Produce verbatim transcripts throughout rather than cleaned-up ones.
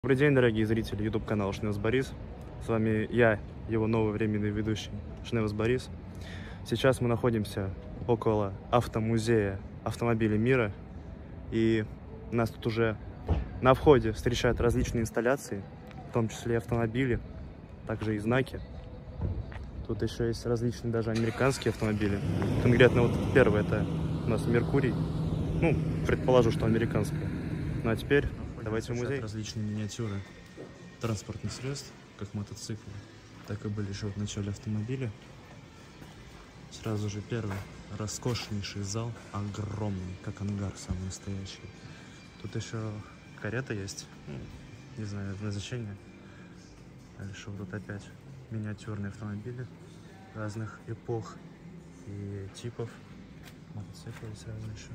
Добрый день, дорогие зрители YouTube канала Шневс Борис. С вами я, его новый временный ведущий Шневс Борис. Сейчас мы находимся около автомузея автомобилей мира. И нас тут уже на входе встречают различные инсталляции, в том числе и автомобили, также и знаки. Тут еще есть различные даже американские автомобили. Конкретно вот первый это у нас Меркурий. Ну, предположу, что американская. Ну а теперь давайте в музей. Различные миниатюры транспортных средств, как мотоциклы, так и были еще в начале автомобиля. Сразу же первый роскошнейший зал, огромный, как ангар самый настоящий. Тут еще карета есть, ну, не знаю назначения. Дальше вот тут опять миниатюрные автомобили разных эпох и типов. Мотоциклы есть разные еще.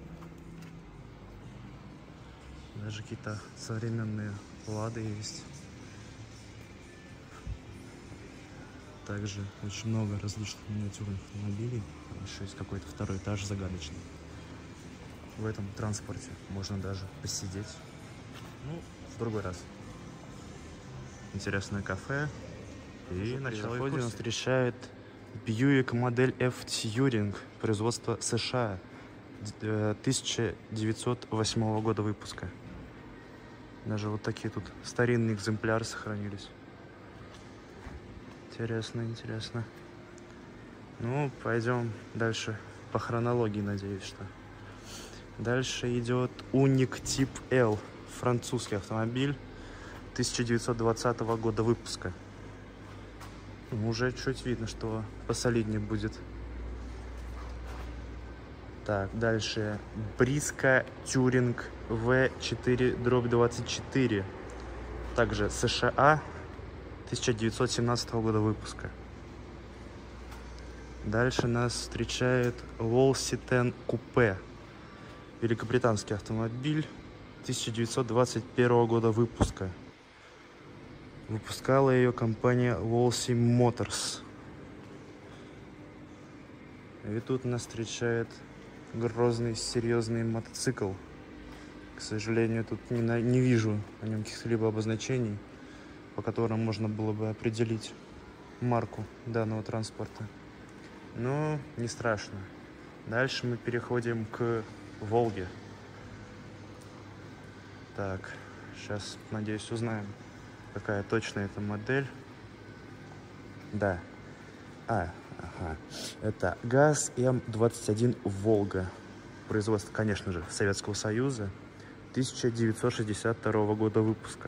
Даже какие-то современные лады есть. Также очень много различных миниатюрных автомобилей. Еще есть какой-то второй этаж загадочный. В этом транспорте можно даже посидеть. Ну, в другой раз. Интересное кафе. И начало экскурсии нас встречает Buick модель F Touring, производство США, тысяча девятьсот восьмого года выпуска. Даже вот такие тут старинные экземпляры сохранились. Интересно, интересно. Ну, пойдем дальше по хронологии, надеюсь, что. Дальше идет Уник Тип L, французский автомобиль, тысяча девятьсот двадцатого года выпуска. Уже чуть видно, что посолиднее будет. Так, дальше Бриска Тюринг вэ четыре двадцать четыре, также США, тысяча девятьсот семнадцатого года выпуска. Дальше нас встречает Волситен Купе, великобританский автомобиль, тысяча девятьсот двадцать первого года выпуска. Выпускала ее компания Wolseley Motors. И тут нас встречает грозный, серьезный мотоцикл. К сожалению, тут не, на, не вижу на нем каких-либо обозначений, по которым можно было бы определить марку данного транспорта. Но не страшно. Дальше мы переходим к Волге. Так, сейчас, надеюсь, узнаем, какая точная эта модель. Да. А, ага. Это ГАЗ М двадцать один Волга. Производство, конечно же, Советского Союза. тысяча девятьсот шестьдесят второго года выпуска.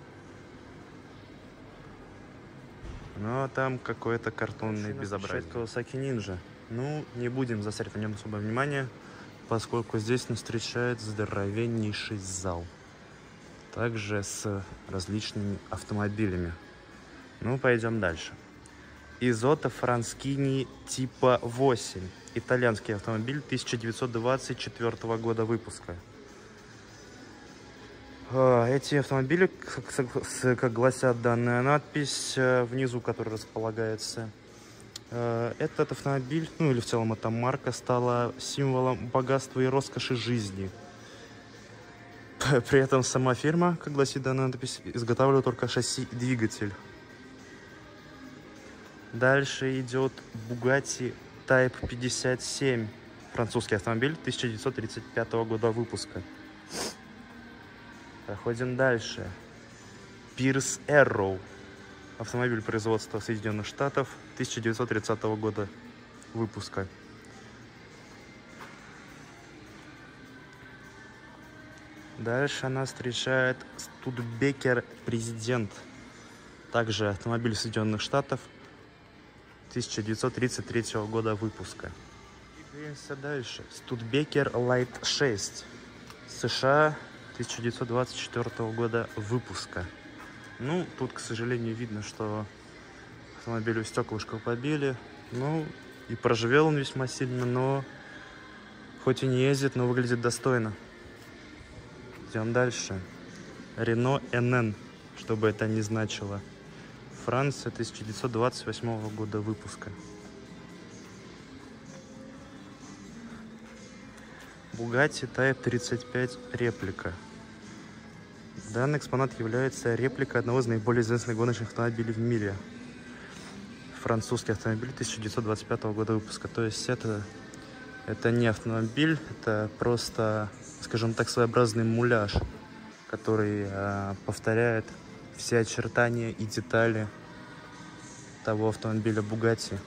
Ну, а там какое-то картонное безобразие. Кавасаки Нинджа. Ну, не будем заострять на нем особое внимание, поскольку здесь нас встречает здоровеннейший зал. Также с различными автомобилями. Ну, пойдем дальше. Изотто Франскини типа восемь. Итальянский автомобиль тысяча девятьсот двадцать четвёртого года выпуска. Эти автомобили, как, как гласят данная надпись внизу, которая располагается, этот автомобиль, ну или в целом эта марка, стала символом богатства и роскоши жизни. При этом сама фирма, как гласит данная надпись, изготавливала только шасси и двигатель. Дальше идет Bugatti Type пятьдесят семь, французский автомобиль тысяча девятьсот тридцать пятого года выпуска. Проходим дальше. Pierce Arrow, автомобиль производства Соединенных Штатов, тысяча девятьсот тридцатого года выпуска. Дальше нас встречает Studebaker Президент, также автомобиль Соединенных Штатов, тысяча девятьсот тридцать третьего года выпуска. Двигаемся дальше. Studebaker Light шесть, США, тысяча девятьсот двадцать четвёртого года выпуска. Ну, тут, к сожалению, видно, что автомобилю стеклышко побили. Ну, и проживел он весьма сильно, но хоть и не ездит, но выглядит достойно. Идем дальше. Renault эн эн, что бы это ни значило. Франция, тысяча девятьсот двадцать восьмого года выпуска. Bugatti Type тридцать пять реплика. Данный экспонат является репликой одного из наиболее известных гоночных автомобилей в мире. Французский автомобиль тысяча девятьсот двадцать пятого года выпуска. То есть это, это не автомобиль, это просто, скажем так, своеобразный муляж, который э, повторяет все очертания и детали того автомобиля Bugatti.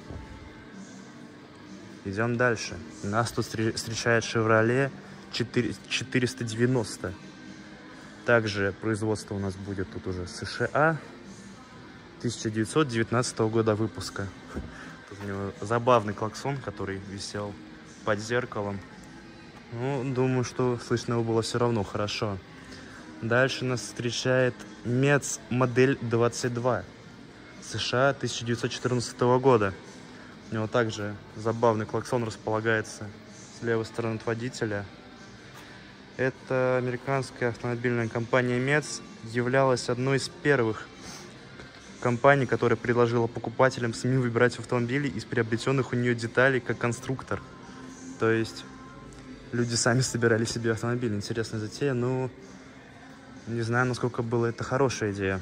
Идем дальше. Нас тут встречает Chevrolet четыреста девяносто. Также производство у нас будет тут уже США, тысяча девятьсот девятнадцатого года выпуска. Тут у него забавный клаксон, который висел под зеркалом. Ну, думаю, что слышно его было все равно хорошо. Дальше нас встречает Metz модель двадцать два, США, тысяча девятьсот четырнадцатого года. У него также забавный клаксон располагается с левой стороны от водителя. Эта американская автомобильная компания Metz являлась одной из первых компаний, которая предложила покупателям самим выбирать автомобили из приобретенных у нее деталей как конструктор. То есть люди сами собирали себе автомобиль. Интересная затея, но не знаю, насколько была это хорошая идея.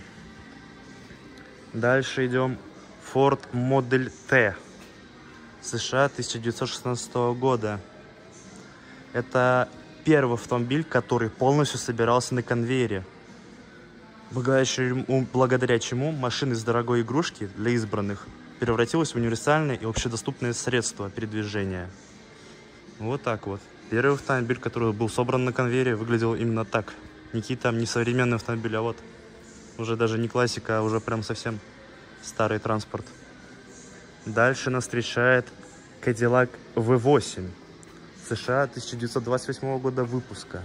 Дальше идем. Ford Model T, США, тысяча девятьсот шестнадцатого года. Это первый автомобиль, который полностью собирался на конвейере. Благодаря чему, благодаря чему машина из дорогой игрушки для избранных превратилась в универсальное и общедоступное средство передвижения. Вот так вот. Первый автомобиль, который был собран на конвейере, выглядел именно так. Никакие там не современные автомобили, а вот уже даже не классика, а уже прям совсем старый транспорт. Дальше нас встречает Cadillac ви восемь, США, тысяча девятьсот двадцать восьмого года выпуска.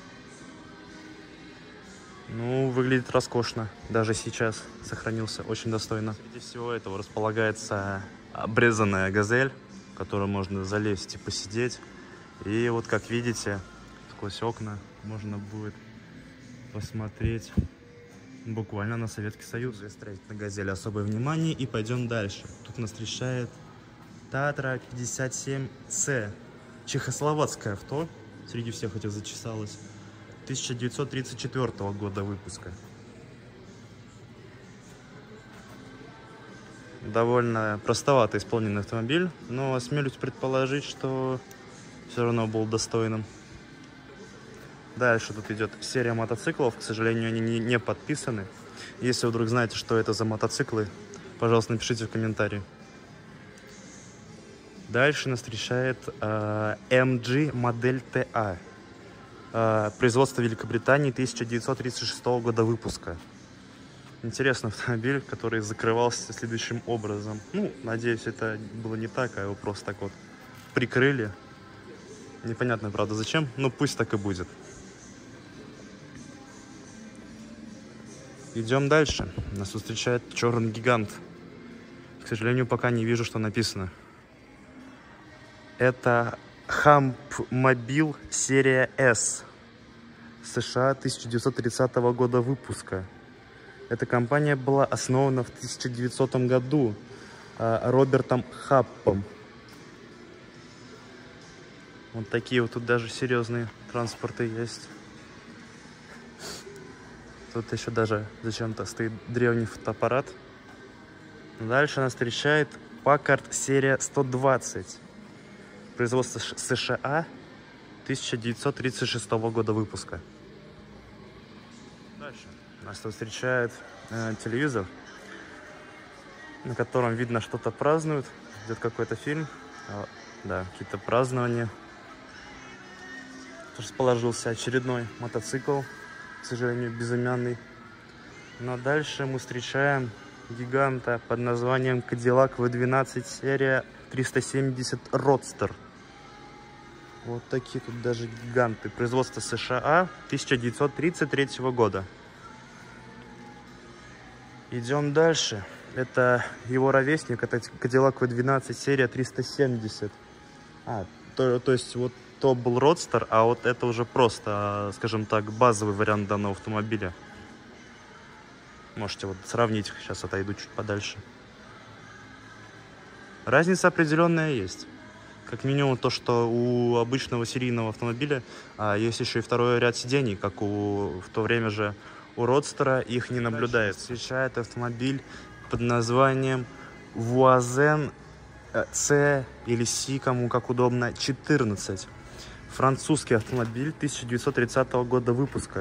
Ну, выглядит роскошно. Даже сейчас сохранился очень достойно. Среди всего этого располагается обрезанная газель, в которую можно залезть и посидеть. И вот, как видите, сквозь окна можно будет посмотреть буквально на Советский Союз. Строить на газели особое внимание. И пойдем дальше. Тут нас встречает Татра пятьдесят семь С. Чехословацкое авто. Среди всех этих зачесалось. тысяча девятьсот тридцать четвёртого года выпуска. Довольно простовато исполненный автомобиль, но осмелюсь предположить, что все равно был достойным. Дальше тут идет серия мотоциклов. К сожалению, они не, не подписаны. Если вы вдруг знаете, что это за мотоциклы, пожалуйста, напишите в комментарии. Дальше нас встречает э, эм джи модель ти эй. Э, производство Великобритании, тысяча девятьсот тридцать шестого года выпуска. Интересный автомобиль, который закрывался следующим образом. Ну, надеюсь, это было не так, а его просто так вот прикрыли. Непонятно, правда, зачем, но пусть так и будет. Идем дальше. Нас встречает черный гигант. К сожалению, пока не вижу, что написано. Это Хаммобил серия S, США, тысяча девятьсот тридцатого года выпуска. Эта компания была основана в тысяча девятисотом году Робертом Хаппом. Вот такие вот тут даже серьезные транспорты есть. Тут еще даже зачем-то стоит древний фотоаппарат. Дальше нас встречает Packard серия сто двадцать. Производство США, тысяча девятьсот тридцать шестого года выпуска. Дальше нас тут встречает э, телевизор, на котором видно, что-то празднуют. Идет какой-то фильм. А, да, какие-то празднования. Расположился очередной мотоцикл, к сожалению, безымянный. Но дальше мы встречаем гиганта под названием Cadillac ви двенадцать серия триста семьдесят Roadster. Вот такие тут даже гиганты. Производство США, тысяча девятьсот тридцать третьего года. Идем дальше. Это его ровесник, это Cadillac ви двенадцать серия триста семьдесят. А, то, то есть вот то был Roadster, а вот это уже просто, скажем так, базовый вариант данного автомобиля. Можете вот сравнить, сейчас отойду чуть подальше. Разница определенная есть. Как минимум то, что у обычного серийного автомобиля а, есть еще и второй ряд сидений, как у, в то время же У Родстера их не наблюдается. Встречает автомобиль под названием Voisin C или C, кому как удобно, четырнадцать. Французский автомобиль тысяча девятьсот тридцатого года выпуска.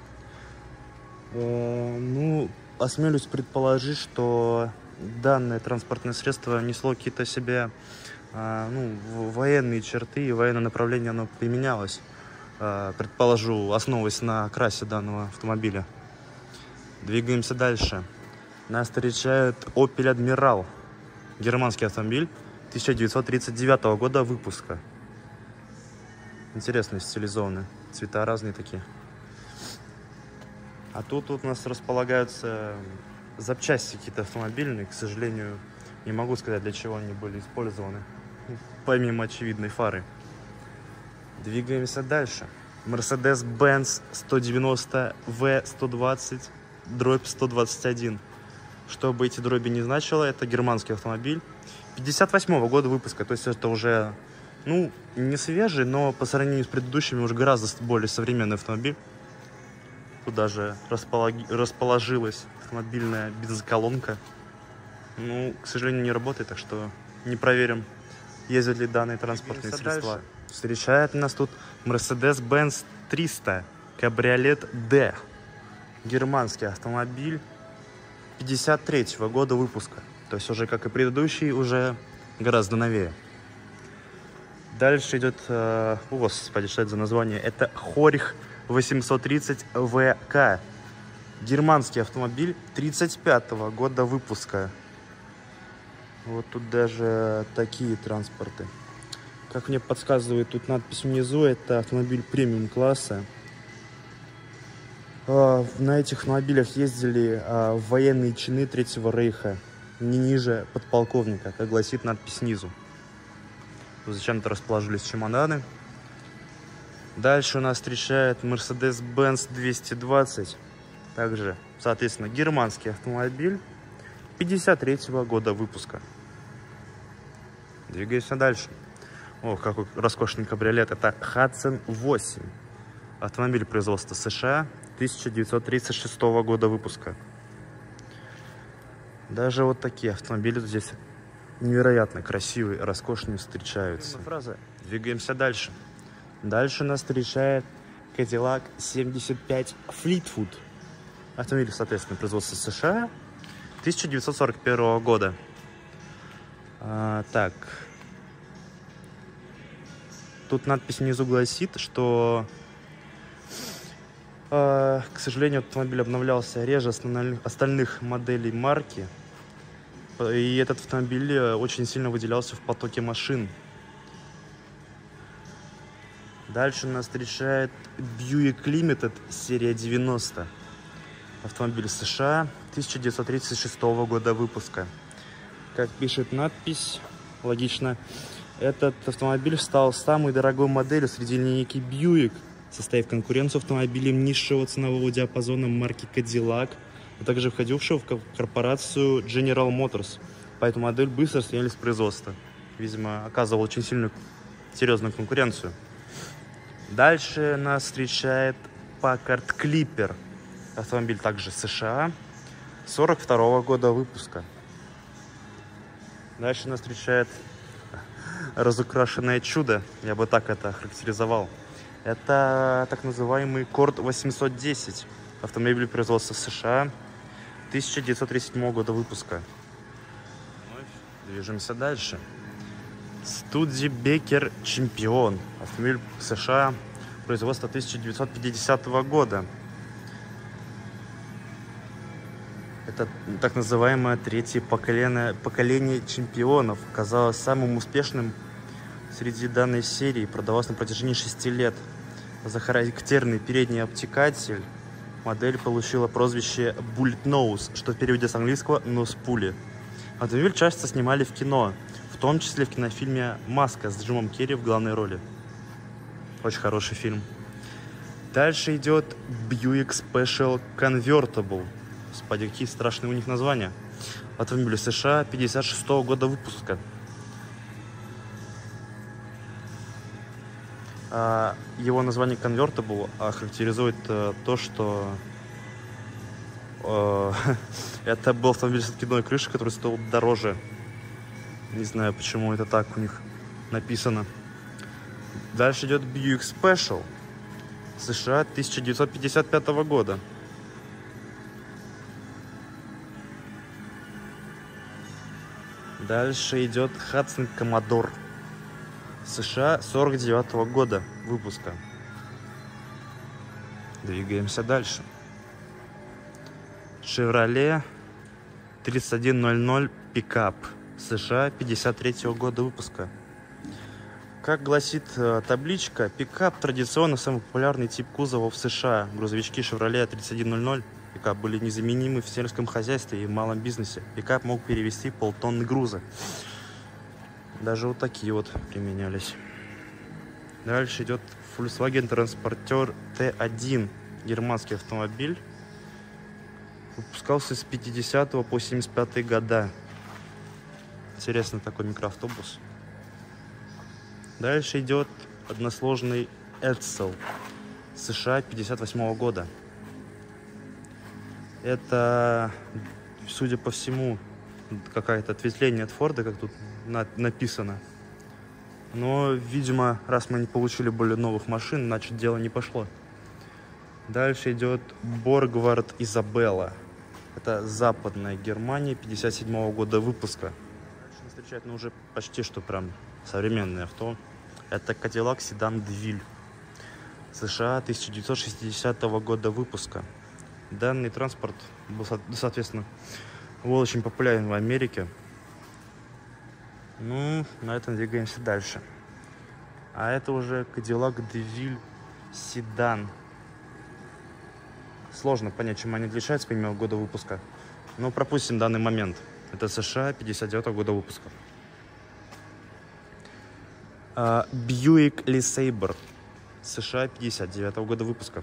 Э, ну, осмелюсь предположить, что данное транспортное средство несло какие-то себе э, ну, военные черты и военное направление оно применялось. Э, предположу, основываясь на окрасе данного автомобиля. Двигаемся дальше. Нас встречает Opel Admiral. Германский автомобиль тысяча девятьсот тридцать девятого года выпуска. Интересные, стилизованные. Цвета разные такие. А тут, тут у нас располагаются запчасти какие-то автомобильные. К сожалению, не могу сказать, для чего они были использованы. Помимо очевидной фары. Двигаемся дальше. Mercedes-Benz сто девяносто вэ сто двадцать дробь сто двадцать один. Что бы эти дроби не значило, это германский автомобиль пятьдесят восьмого года выпуска. То есть это уже, ну, не свежий, но по сравнению с предыдущими уже гораздо более современный автомобиль. Тут даже распологи... расположилась автомобильная бензоколонка. Ну, к сожалению, не работает, так что не проверим, ездят ли данные транспортные Двигаемся средства. Дальше. Встречает нас тут Mercedes-Benz триста кабриолет D. Германский автомобиль пятьдесят третьего года выпуска. То есть уже, как и предыдущий, уже гораздо новее. Дальше идет, э, о, господи, что это за название? Это Хорих восемьсот тридцать вэ ка. Германский автомобиль тридцать пятого года выпуска. Вот тут даже такие транспорты. Как мне подсказывает тут надпись внизу, это автомобиль премиум класса. Э, на этих автомобилях ездили э, военные чины Третьего Рейха. Не ниже подполковника, как гласит надпись снизу. Зачем-то расположились чемоданы. Дальше у нас встречает Mercedes-Benz двести двадцать. Также, соответственно, германский автомобиль пятьдесят третьего года выпуска. Двигаемся дальше. О, какой роскошный кабриолет. Это Hudson восемь. Автомобиль производства США тысяча девятьсот тридцать шестого года выпуска. Даже вот такие автомобили здесь невероятно красивые, роскошные встречаются. Фраза. Двигаемся дальше. Дальше нас встречает Cadillac семьдесят пять Fleetwood. Автомобиль, соответственно, производства США тысяча девятьсот сорок первого года. А, так. Тут надпись внизу гласит, что, а, к сожалению, автомобиль обновлялся реже остальных моделей марки. И этот автомобиль очень сильно выделялся в потоке машин. Дальше нас встречает Buick Limited серия девяносто. Автомобиль США тысяча девятьсот тридцать шестого года выпуска. Как пишет надпись, логично, этот автомобиль стал самой дорогой моделью среди линейки Buick, составив конкуренцию автомобилям низшего ценового диапазона марки Cadillac, а также входившего в корпорацию General Motors. Поэтому модель быстро сняли с производства. Видимо, оказывал очень сильную, серьезную конкуренцию. Дальше нас встречает Packard Clipper. Автомобиль также США, сорок второго года выпуска. Дальше нас встречает разукрашенное чудо, я бы так это характеризовал. Это так называемый Cord восемьсот десять. Автомобиль производства США тысяча девятьсот тридцать седьмого года выпуска. Движемся дальше. Studebaker Чемпион. Автомобиль США производства тысяча девятьсот пятидесятого года. Это так называемое третье поколение, поколение чемпионов. Оказалось самым успешным среди данной серии. Продавалось на протяжении шести лет. За характерный передний обтекатель модель получила прозвище Bullet Nose, что в переводе с английского «нос пули». Автомобиль часто снимали в кино, в том числе в кинофильме «Маска» с Джимом Керри в главной роли. Очень хороший фильм. Дальше идет Buick Special Convertible. Господи, какие страшные у них названия. Автомобиль США пятьдесят шестого года выпуска. Его название Convertible характеризует то, что Это был автомобиль с откидной крышей, который стоил дороже. Не знаю, почему это так у них написано. Дальше идет Buick Special США тысяча девятьсот пятьдесят пятого года. Дальше идет Hudson Commodore США сорок девятого года выпуска. Двигаемся дальше. Chevrolet тридцать один ноль ноль пикап США пятьдесят третьего года выпуска. Как гласит э, табличка, пикап традиционно самый популярный тип кузова в США. Грузовички Chevrolet тридцать один ноль ноль пикап были незаменимы в сельском хозяйстве и малом бизнесе. Пикап мог перевести полтонны груза. Даже вот такие вот применялись. Дальше идет Volkswagen Transporter Т один. Германский автомобиль. Выпускался с пятидесятого по семьдесят пятый года. Интересный такой микроавтобус. Дальше идет односложный Edsel США пятьдесят восьмого года. Это, судя по всему, какое-то ответвление от Форда, как тут на написано. Но, видимо, раз мы не получили более новых машин, значит, дело не пошло. Дальше идет Borgward Isabella. Это западная Германия, пятьдесят седьмого года выпуска. Дальше нас встречает, ну, уже почти что прям современное авто. Это Cadillac Sedan DeVille США тысяча девятьсот шестидесятого года выпуска. Данный транспорт был, соответственно, был очень популярен в Америке. Ну, на этом двигаемся дальше. А это уже Cadillac DeVille Sedan. Сложно понять, чем они отличаются помимо года выпуска. Но пропустим данный момент. Это США пятьдесят девятого года выпуска. Uh, Buick LeSabre США пятьдесят девятого года выпуска.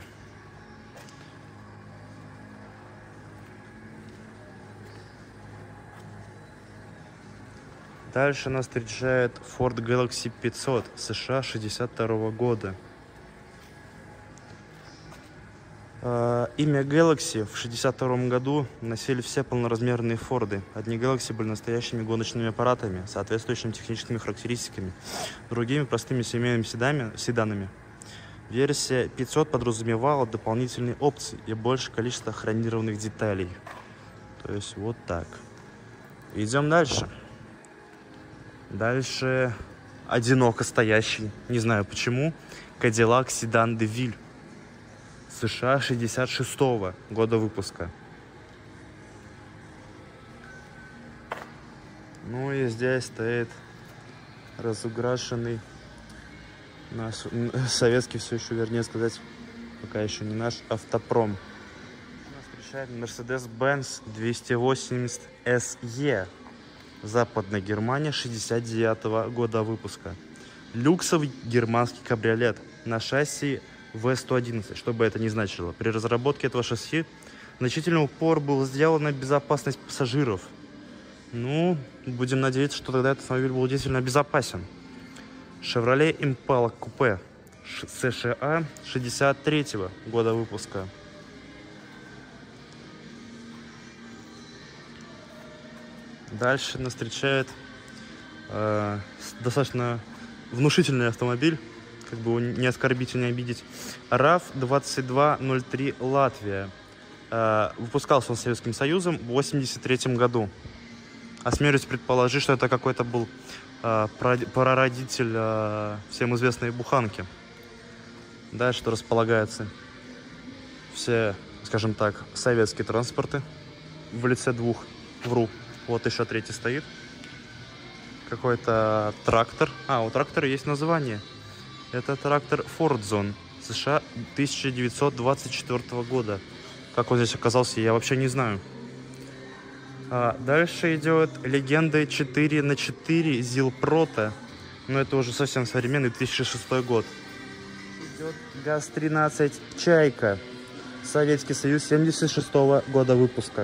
Дальше нас встречает Ford Galaxy пятьсот США шестьдесят второго года. Uh, имя Galaxy в шестьдесят втором году носили все полноразмерные Форды. Одни Galaxy были настоящими гоночными аппаратами, соответствующими техническими характеристиками, другими простыми семейными седами, седанами. Версия пятьсот подразумевала дополнительные опции и большее количество хромированных деталей. То есть вот так. Идем дальше. Дальше одиноко стоящий, не знаю почему, Cadillac Sedan DeVille США шестьдесят шестого года выпуска. Ну и здесь стоит разукрашенный наш советский, все еще, вернее сказать, пока еще не наш, автопром. Нас встречает Mercedes-Benz двести восемьдесят эс и, Западная Германия, шестьдесят девятого года выпуска. Люксовый германский кабриолет на шасси вэ сто одиннадцать, что бы это ни значило. При разработке этого шасси значительный упор был сделан на безопасность пассажиров. Ну, будем надеяться, что тогда этот автомобиль был действительно безопасен. Chevrolet Impala Coupe США шестьдесят третьего года выпуска. Дальше нас встречает э, достаточно внушительный автомобиль, как бы его не оскорбить и не обидеть. РАВ двадцать два ноль три Латвия. Э, выпускался он Советским Союзом в восемьдесят третьем году. Осмелюсь предположить, что это какой-то был э, прародитель э, всем известной буханки. Дальше располагаются все, скажем так, советские транспорты в лице двух. Вру. Вот еще третий стоит. Какой-то трактор. А, у трактора есть название. Это трактор Фордзон США тысяча девятьсот двадцать четвёртого года. Как он здесь оказался, я вообще не знаю. А дальше идет легенда четыре на четыре Зилпрота. Но это уже совсем современный, две тысячи шестой год. Идет ГАЗ тринадцать Чайка. Советский Союз, семьдесят шестого года выпуска.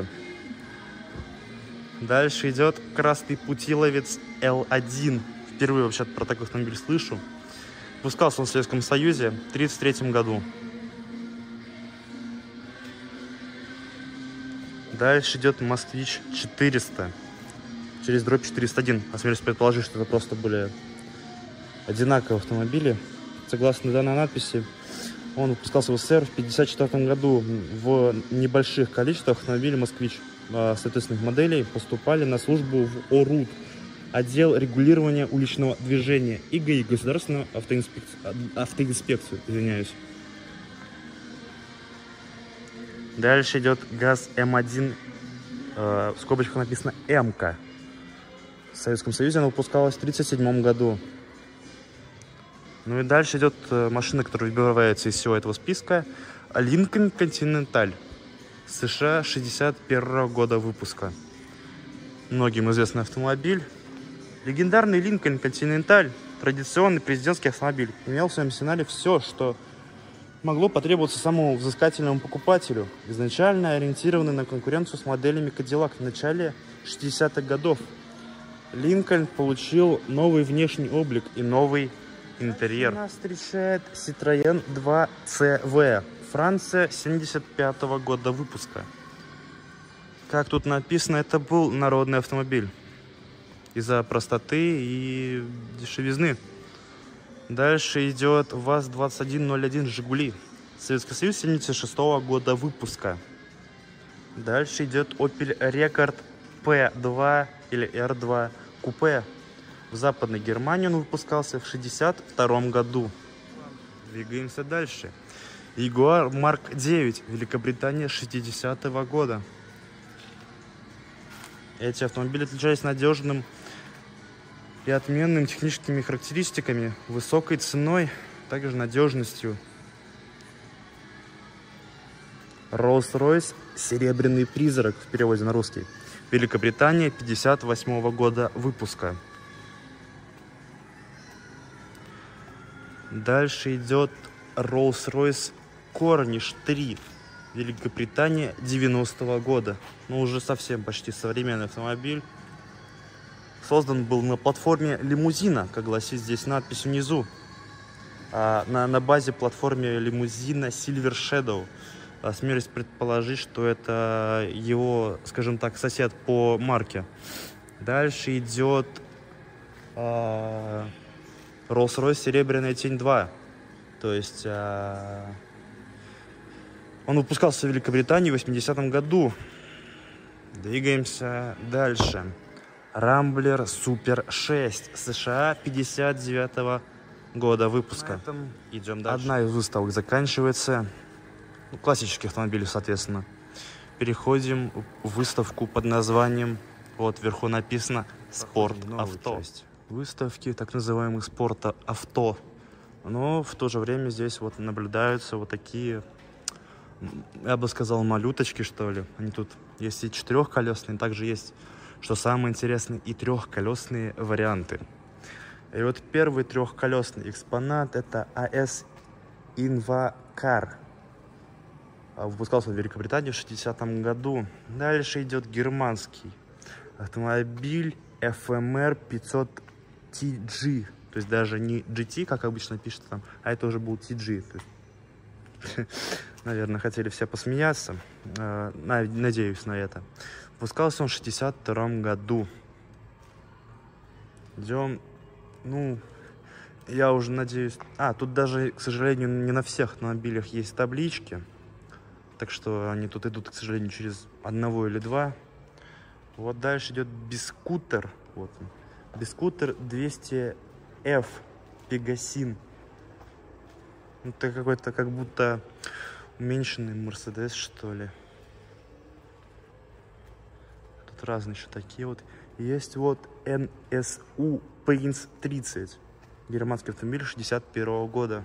Дальше идет красный путиловец Л один. Впервые вообще про такой автомобиль слышу. Выпускался он в Советском Союзе в тридцать третьем году. Дальше идет Москвич четыреста. Через дробь четыреста один. Осмелюсь предположить, что это просто были одинаковые автомобили. Согласно данной надписи, он выпускался в СССР в пятьдесят четвёртом году. В небольших количествах автомобилей «Москвич» соответственных моделей поступали на службу в ОРУД, отдел регулирования уличного движения, и ГАИ, Государственную автоинспекцию, автоинспекцию, извиняюсь. Дальше идет ГАЗ М один, э, в скобочках написано МК. В Советском Союзе она выпускалась в тридцать седьмом году. Ну и дальше идет машина, которая выбивается из всего этого списка. Lincoln Continental. США шестьдесят первого года выпуска. Многим известный автомобиль. Легендарный Lincoln Continental, традиционный президентский автомобиль, имел в своем арсенале все, что могло потребоваться самому взыскательному покупателю, изначально ориентированный на конкуренцию с моделями Cadillac в начале шестидесятых годов. Линкольн получил новый внешний облик и новый интерьер. Нас встречает Citroën два си ви, Франция, семьдесят пятого года выпуска. Как тут написано, это был народный автомобиль из-за простоты и дешевизны. Дальше идет ВАЗ двадцать один ноль один Жигули, Советский Союз, семьдесят шестого года выпуска. Дальше идет Opel Rekord пэ два или эр два купе. В Западной Германии он выпускался в шестьдесят втором году. Двигаемся дальше. Jaguar Марк девять, Великобритания, шестидесятого года. Эти автомобили отличались надежным и отменными техническими характеристиками, высокой ценой, также надежностью. Rolls-Royce Серебряный призрак в переводе на русский. Великобритания, пятьдесят восьмого года выпуска. Дальше идет Rolls-Royce Corniche три. Великобритания, девяностого года. Ну, уже совсем почти современный автомобиль. Создан был на платформе лимузина, как гласит здесь надпись внизу. А на, на базе платформы лимузина Silver Shadow. Осмелюсь предположить, что это его, скажем так, сосед по марке. Дальше идет а, Rolls-Royce Серебряная тень два. То есть а, он выпускался в Великобритании в восьмидесятом году. Двигаемся дальше. Рамблер Супер шесть, США, пятьдесят девятого года выпуска. На этом идем дальше. Одна из выставок заканчивается. Ну, классические автомобили, соответственно. Переходим в выставку под названием, вот вверху написано «Спорт авто». Выставки так называемых спорта авто. Но в то же время здесь вот наблюдаются вот такие, я бы сказал, малюточки, что ли. Они тут есть и четырехколесные, также есть, что самое интересное, и трехколесные варианты. И вот первый трехколесный экспонат — это эй эс Invacar. Выпускался в Великобритании в шестидесятом году. Дальше идет германский автомобиль эф эм эр пятьсот ти джи. То есть даже не джи ти, как обычно пишут там, а это уже был ти джи. То есть, наверное, хотели все посмеяться. Надеюсь на это. Выпускался он в шестьдесят втором году. Идем. Ну, я уже надеюсь... А, тут даже, к сожалению, не на всех автомобилях есть таблички. Так что они тут идут, к сожалению, через одного или два. Вот дальше идет бискутер. Вот он. Бискутер двести эф Пегасин. Это какой-то как будто уменьшенный Мерседес, что ли. Тут разные еще такие вот. Есть вот эн эс у Принц тридцать. Германский автомобиль шестьдесят первого года.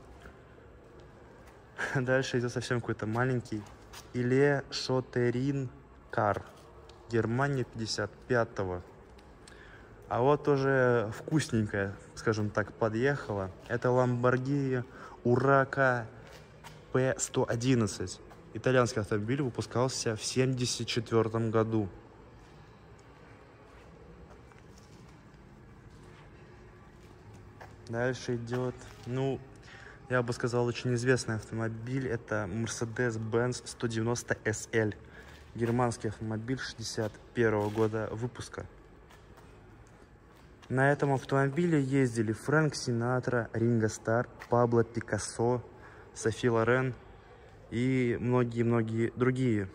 Дальше идет совсем какой-то маленький Иле Шотерин Кар. Германия, пятьдесят пятого. А вот уже вкусненькая, скажем так, подъехала. Это Lamborghini Huracan пэ сто одиннадцать. Итальянский автомобиль выпускался в семьдесят четвёртом году. Дальше идет, ну, я бы сказал, очень известный автомобиль. Это Mercedes-Benz сто девяносто эс эль. Германский автомобиль шестьдесят первого года выпуска. На этом автомобиле ездили Фрэнк Синатра, Ринго Старр, Пабло Пикассо, Софи Лорен и многие-многие другие.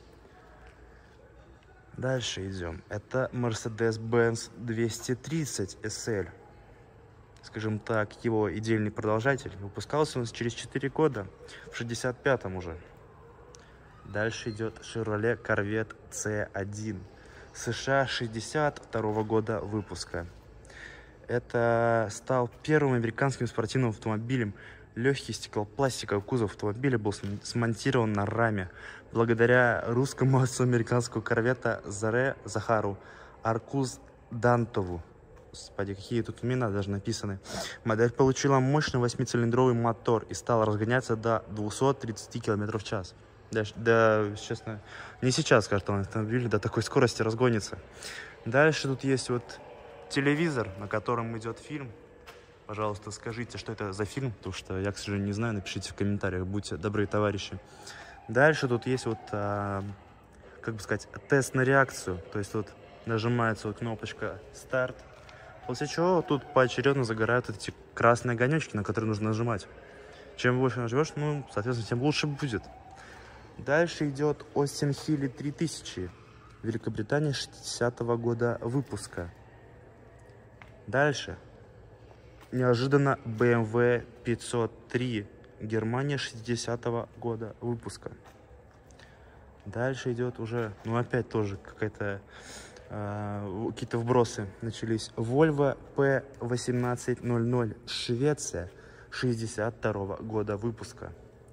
Дальше идем. Это Mercedes-Benz двести тридцать эс эль. Скажем так, его идейный продолжатель. Выпускался он через четыре года, в шестьдесят пятом уже. Дальше идет Chevrolet Corvette си один. США шестьдесят второго года выпуска. Это стал первым американским спортивным автомобилем. Легкий стеклопластиковый кузов автомобиля был смонтирован на раме благодаря русскому отцу американского корвета Заре Захару Аркуз Дантову. Господи, какие тут имена даже написаны. Модель получила мощный восьмицилиндровый мотор и стала разгоняться до двухсот тридцати километров в час. Да, да, честно, не сейчас, кажется, автомобиль до такой скорости разгонится. Дальше тут есть вот телевизор, на котором идет фильм. Пожалуйста, скажите, что это за фильм, потому что я, к сожалению, не знаю. Напишите в комментариях, будьте добры, товарищи. Дальше тут есть вот, а, как бы сказать, тест на реакцию. То есть тут нажимается вот кнопочка «Старт», после чего тут поочередно загорают эти красные огонечки, на которые нужно нажимать. Чем больше нажмешь, ну, соответственно, тем лучше будет. Дальше идет Остин Хилли три тысячи, Великобритания шестидесятого года выпуска. Дальше. Неожиданно бэ эм вэ пятьсот три, Германия шестидесятого года выпуска. Дальше идет уже, ну опять тоже какая-то, э, какие-то вбросы начались. Volvo пэ восемнадцать ноль ноль, Швеция, шестьдесят второго года выпуска.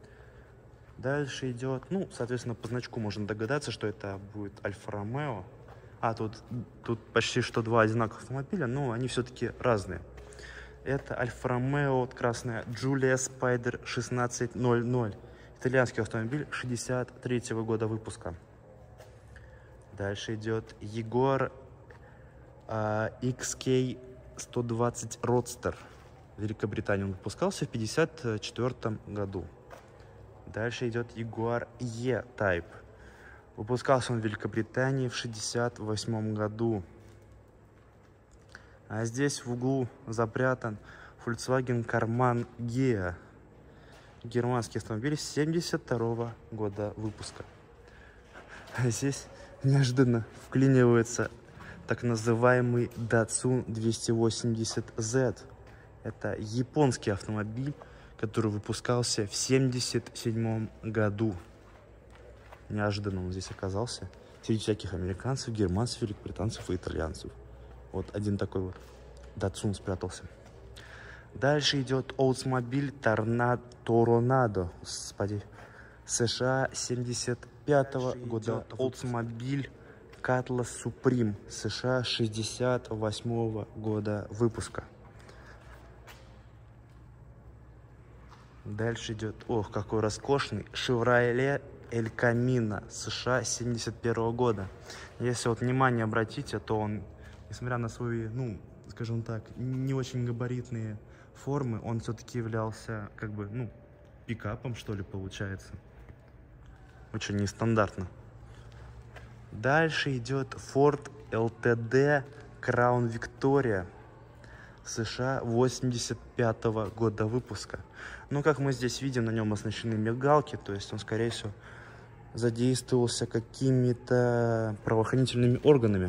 Дальше идет, ну, соответственно, по значку можно догадаться, что это будет Альфа-Ромео. А, тут, тут почти что два одинаковых автомобиля, но они все-таки разные. Это Альфа-Ромео, вот красная, Giulia Spider шестнадцать ноль ноль. Итальянский автомобиль шестьдесят третьего года выпуска. Дальше идет Jaguar э, икс кей сто двадцать Roadster. В Великобритании он выпускался в пятьдесят четвёртом году. Дальше идет Jaguar E-Type. Выпускался он в Великобритании в шестьдесят восьмом году. А здесь в углу запрятан Volkswagen Karmann Ghia. Германский автомобиль семьдесят второго года выпуска. А здесь неожиданно вклинивается так называемый Datsun двести восемьдесят зет. Это японский автомобиль, который выпускался в семьдесят седьмом году. Неожиданно он здесь оказался. Среди всяких американцев, германцев, великобританцев и итальянцев. Вот один такой вот Datsun спрятался. Дальше идет Oldsmobile Toronado. Господи. США семьдесят пятого года. Oldsmobile Cutlass Supreme. США шестьдесят восьмого года выпуска. Дальше идет, ох, какой роскошный, Chevrolet El Camino, США семьдесят первого года. Если вот внимание обратите, то он, несмотря на свои, ну, скажем так, не очень габаритные формы, он все-таки являлся, как бы, ну, пикапом, что ли, получается. Очень нестандартно. Дальше идет Ford эл ти ди Crown Victoria. США восемьдесят пятого года выпуска. Ну, как мы здесь видим, на нем оснащены мигалки, то есть он, скорее всего, задействовался какими-то правоохранительными органами.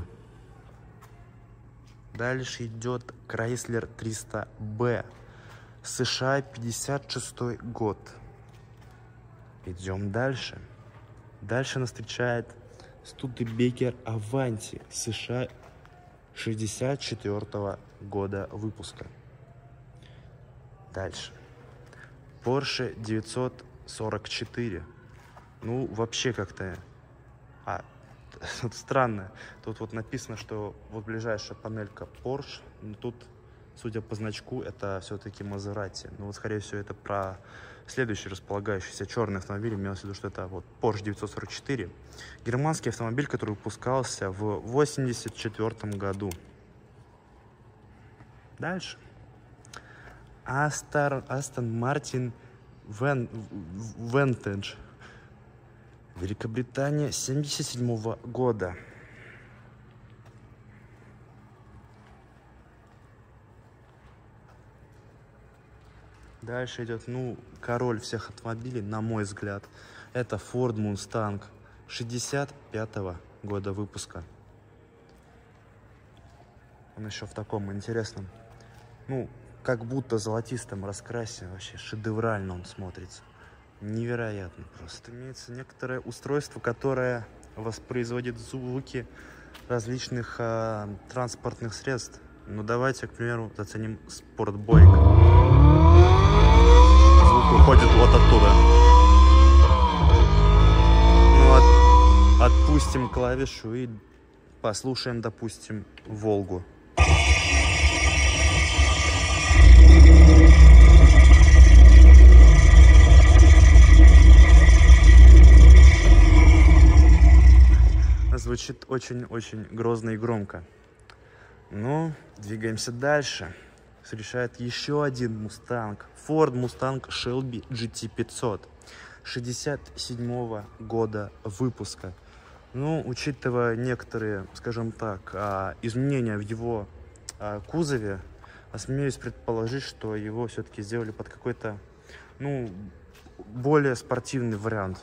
Дальше идет Chrysler триста бэ. США пятьдесят шестой год. Идем дальше. Дальше нас встречает Studebaker Avanti. США шестьдесят четвёртого года выпуска. Дальше. Porsche девятьсот сорок четыре. Ну, вообще как-то... А, тут странно. Тут вот написано, что вот ближайшая панелька Porsche. Но тут, судя по значку, это все-таки Maserati. Ну, вот, скорее всего, это про следующий располагающийся черный автомобиль. Имелось в виду, что это вот Porsche девятьсот сорок четыре. Германский автомобиль, который выпускался в восемьдесят четвёртом году. Дальше. Aston Martin Vantage. Великобритания семьдесят седьмого года. Дальше идет, ну, король всех автомобилей, на мой взгляд. Это Ford Mustang шестьдесят пятого года выпуска. Он еще в таком интересном, ну, как будто золотистом раскрасе. Вообще шедеврально он смотрится. Невероятно просто. Имеется некоторое устройство, которое воспроизводит звуки различных э, транспортных средств. Ну, давайте, к примеру, заценим спортбойк. Звук выходит вот оттуда. Ну, от, отпустим клавишу и послушаем, допустим, Волгу. Звучит очень-очень грозно и громко. Ну, двигаемся дальше. Встречает еще один Мустанг. Ford Mustang Shelby джи ти пятьсот. шестьдесят седьмого года выпуска. Ну, учитывая некоторые, скажем так, изменения в его кузове, осмелюсь предположить, что его все-таки сделали под какой-то, ну, более спортивный вариант.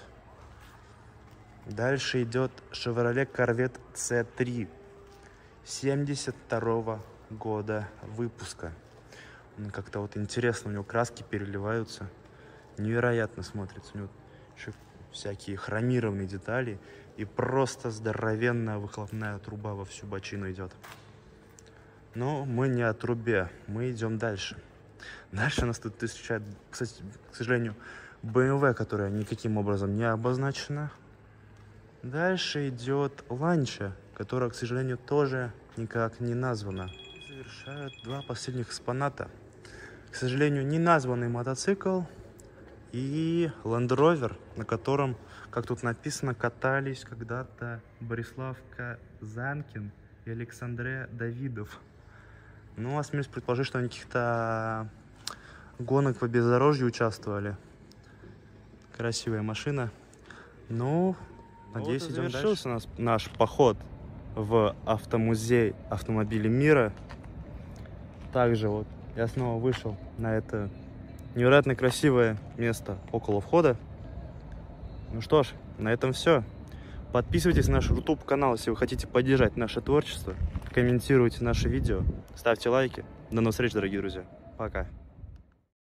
Дальше идет Chevrolet Corvette си три семьдесят второго года выпуска. Как-то вот интересно, у него краски переливаются. Невероятно смотрится. У него еще всякие хромированные детали. И просто здоровенная выхлопная труба во всю бочину идет. Но мы не о трубе. Мы идем дальше. Дальше у нас тут встречает, кстати, к сожалению, бэ эм вэ, которая никаким образом не обозначена. Дальше идет Lancia, которая, к сожалению, тоже никак не названа. Завершают два последних экспоната. К сожалению, не названный мотоцикл и Land Rover, на котором, как тут написано, катались когда-то Борислав Казанкин и Александре Давидов. Ну, осмелюсь предположить, что они каких-то гонок по бездорожью участвовали. Красивая машина. Ну, надеюсь, вот идем дальше. Завершился у нас наш поход в автомузей автомобилей мира. Также вот я снова вышел на это невероятно красивое место около входа. Ну что ж, на этом все. Подписывайтесь на наш ютуб канал, если вы хотите поддержать наше творчество. Комментируйте наши видео, ставьте лайки. До новых встреч, дорогие друзья. Пока.